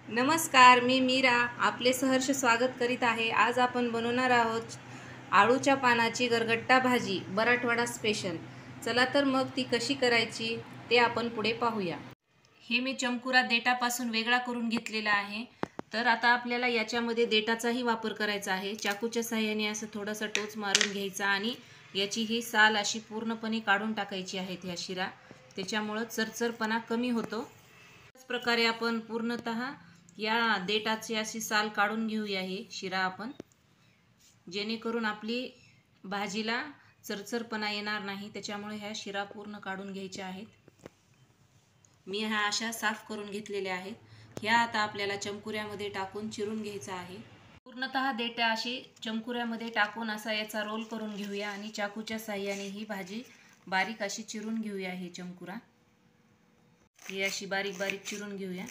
नमस्कार, मी मीरा आपले सहर्ष स्वागत करीत आहे। आज आपण बनवणार आहोत आळूच्या पानाची गरगट्टा भाजी, मराठवाडा स्पेशल। चला तर मग ती कशी करायची ते आपण पुढे पाहूया। हे मी चमकुरा देठापासून वेगळा करून घेतलेला आहे। तर आता आपल्याला याच्यामध्ये देठाचाही वापर करायचा आहे। चाकूच्या सहाय्याने असं थोडंसं टोच मारून घ्यायचा आणि याची ही साल अशी पूर्णपणे काढून टाकायची आहे ह्या शिरा, त्याच्यामुळे चरचरपणा कमी होतो। त्याच प्रकारे आपण पूर्णतः या देठाची अशी साल काढून घेऊया ही शिरा आपण, जेणेकरून आपली भाजीला चरचरपणा येणार नाही। त्याच्यामुळे ह्या शिरा पूर्ण काढून घ्यायच्या आहेत। मी ह्या अशा साफ करून घेतलेल्या आहेत। ह्या आता आपल्याला चमकुऱ्यामध्ये टाकून चिरून घ्यायचा आहे। पूर्णतः देठ अशी चमकुऱ्यामध्ये टाकून असा याचा रोल करून घेऊया आणि चाकूच्या साहाय्याने ही भाजी बारीक अशी चिरून घेऊया। हे चमकुरा ही अशी बारीक बारीक चिरून घेऊया।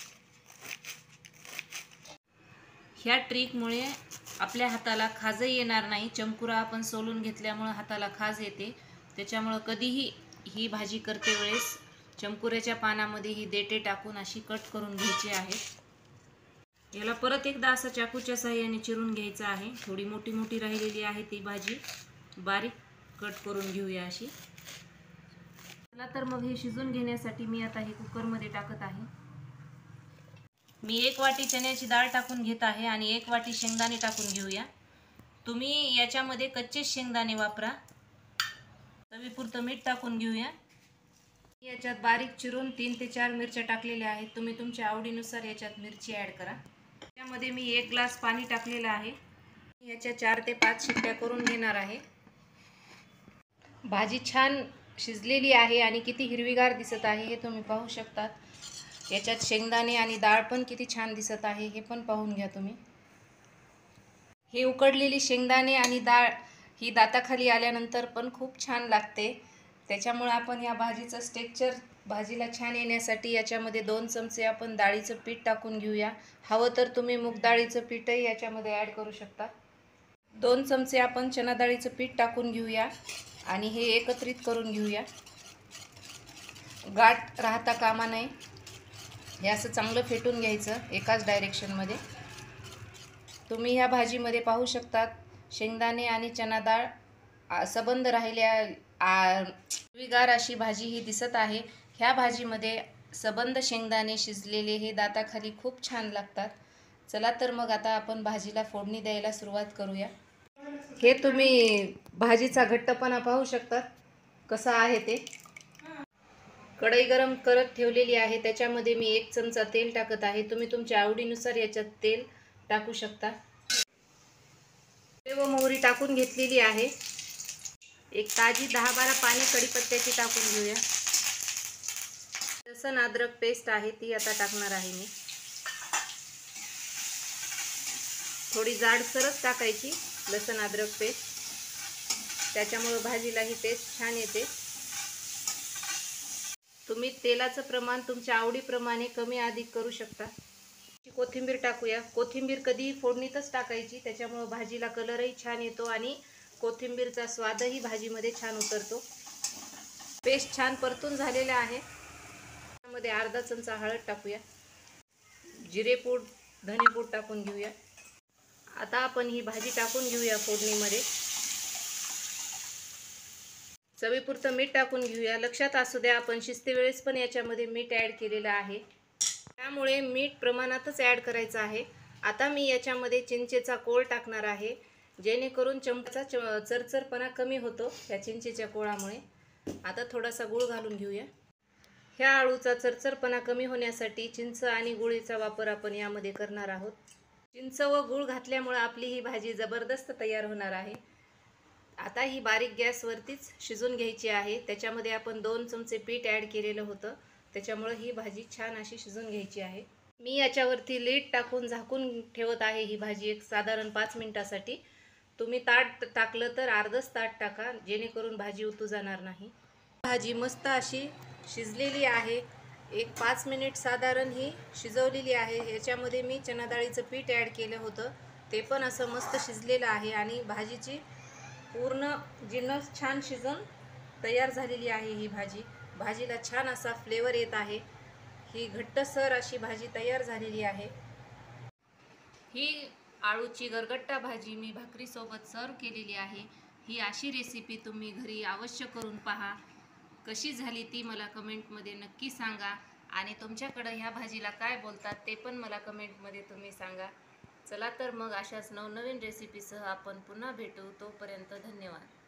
ह्या ट्रिकमुळे आपल्या हाताला खाजही येणार नाही। चमकुरा आपण सोलून घेतल्यामुळे हाताला खाज येते, त्याच्यामुळे कधीही ही भाजी करते वेळेस चमकुऱ्याच्या पानामध्ये ही देठे टाकून अशी कट करून घ्यायची आहे। याला परत एकदा असं चाकूच्या साहाय्याने चिरून घ्यायचं आहे। थोडी मोठी मोठी राहिलेली आहे ती भाजी बारीक कट करून घेऊया अशी। चला तर मग हे शिजून घेण्यासाठी मी आता हे कुकरमध्ये टाकत आहे। मी 1 वाटी चण्याची डाळ टाकून घेत आहे आणि 1 वाटी शेंगदाणे टाकून घेऊया। तुम्ही याच्यामध्ये कच्चे शेंगदाणे वापरा। चवीपुरतं मीठ टाकून घेऊया। याच्यात बारीक चिरून 3 ते 4 मिरच्या टाकलेल्या आहेत। तुम्ही तुमच्या आवडीनुसार याच्यात मिरची ॲड करा। त्यामध्ये मी 1 ग्लास पाणी टाकलेलं आहे। याच्या 4 ते 5 शिट्ट्या करून घेणार आहे। भाजी छान शिजलेली आहे आणि किती हिरवीगार दिसत आहे हे तुम्ही पाहू शकता। याच्यात शेंगदाणे आणि डाळ पण किती छान दिसत आहे हे पण पाहून घ्या तुम्ही। हे उकडलेली शेंगदाणे आणि डाळ ही दाताखाली आल्यानंतर पण खूप छान लागते। त्याच्यामुळे आपण या भाजीचं टेक्स्चर भाजीला छान येण्यासाठी याच्यामध्ये 2 चमचे आपण डाळीचं पीठ टाकून घेऊया। हवं तर तुम्ही मूग डाळीचं पीठही याच्यामध्ये ॲड करू शकता। 2 चमचे आपण चणा डाळीचं पीठ टाकून घेऊया आणि हे एकत्रित करून घेऊया। गाठ राहता कामा नये, हे असं चांगलं फेटून घ्यायचं एकाच डायरेक्शनमध्ये। तुम्ही ह्या भाजीमध्ये पाहू शकता शेंगदाणे आणि चणा डाळ सबंध राहिल्या हिरवीगार अशी भाजी ही दिसत आहे। ह्या भाजीमध्ये सबंध शेंगदाणे शिजलेले हे दाताखाली खूप छान लागतात। चला तर मग आता आपण भाजीला फोडणी द्यायला सुरुवात करूया। हे तुम्ही भाजीचा घट्टपणा पाहू शकता कसा आहे ते। कढई गरम करत ठेवलेली आहे, त्याच्यामध्ये मी 1 चमचा तेल टाकत आहे। तुम्ही तुमच्या आवडीनुसार याच्यात तेल टाकू शकता। व मोहरी टाकून घेतलेली आहे। एक ताजी 10-12 पाने कढीपत्त्याची टाकून घेऊया। लसूण अद्रक पेस्ट आहे ती आता टाकणार आहे मी। थोडी जाडसरच टाकायची लसूण अद्रक पेस्ट, त्याच्यामुळे भाजीला ही टेस्ट छान येते। तुम्ही तेलाचं प्रमाण तुमच्या आवडीप्रमाणे कमी अधिक करू शकता। कोथिंबीर टाकूया। कोथिंबीर कधी फोडणीतच टाकायची, त्याच्यामुळे भाजीला कलरही छान येतो आणि कोथिंबीरचा स्वादही भाजीमध्ये छान उतरतो। पेस्ट छान परतून झालेला आहे। त्यामध्ये अर्धा चमचा हळद टाकूया। जिरेपूड, धनेपूड टाकून घेऊया। आता आपण ही भाजी टाकून घेऊया फोडणीमध्ये। चवीपुरतं मीठ टाकून घेऊया। लक्षात असू द्या आपण शिजते वेळेस पण याच्यामध्ये मीठ ॲड केलेलं आहे, त्यामुळे मीठ प्रमाणातच ॲड करायचं आहे। आता मी याच्यामध्ये चिंचेचा कोळ टाकणार आहे, जेणेकरून चमचा चरचरपणा कमी होतो या चिंचेच्या कोळामुळे। आता थोडासा गूळ घालून घेऊया। ह्या आळूचा चरचरपणा कमी होण्यासाठी चिंच आणि गुळीचा वापर आपण यामध्ये करणार आहोत। चिंच व गूळ घातल्यामुळे आपली ही भाजी जबरदस्त तयार होणार आहे। आता ही बारीक गॅसवरतीच शिजून घ्यायची आहे। त्याच्यामध्ये आपण 2 चमचे पीठ ॲड केलेलं होतं, त्याच्यामुळे ही भाजी छान अशी शिजून घ्यायची आहे। मी याच्यावरती लीड टाकून झाकून ठेवत आहे ही भाजी एक साधारण 5 मिनिटासाठी। तुम्ही ताट टाकलं तर अर्धच ताट टाका, जेणेकरून भाजी उतू जाणार नाही। भाजी मस्त अशी शिजलेली आहे। एक 5 मिनिट साधारण ही शिजवलेली आहे। याच्यामध्ये मी चणा डाळीचं पीठ ॲड केलं होतं, ते पण असं मस्त शिजलेलं आहे आणि भाजीची पूर्ण जिन्नस छान शिजून तयार झालेली आहे। ही भाजीला छान असा फ्लेवर येत आहे। ही घट्टसर अशी भाजी तयार झालेली आहे। ही आळूची गरगट्टा भाजी मी भाकरीसोबत सर्व केलेली आहे। ही अशी रेसिपी तुम्ही घरी अवश्य करून पहा। कशी झाली ती मला कमेंटमध्ये नक्की सांगा आणि तुमच्याकडे ह्या भाजीला काय बोलतात ते पण मला कमेंटमध्ये तुम्ही सांगा। चला तर मग अशाच नवनवीन रेसिपीसह आपण पुन्हा भेटू। तोपर्यंत धन्यवाद।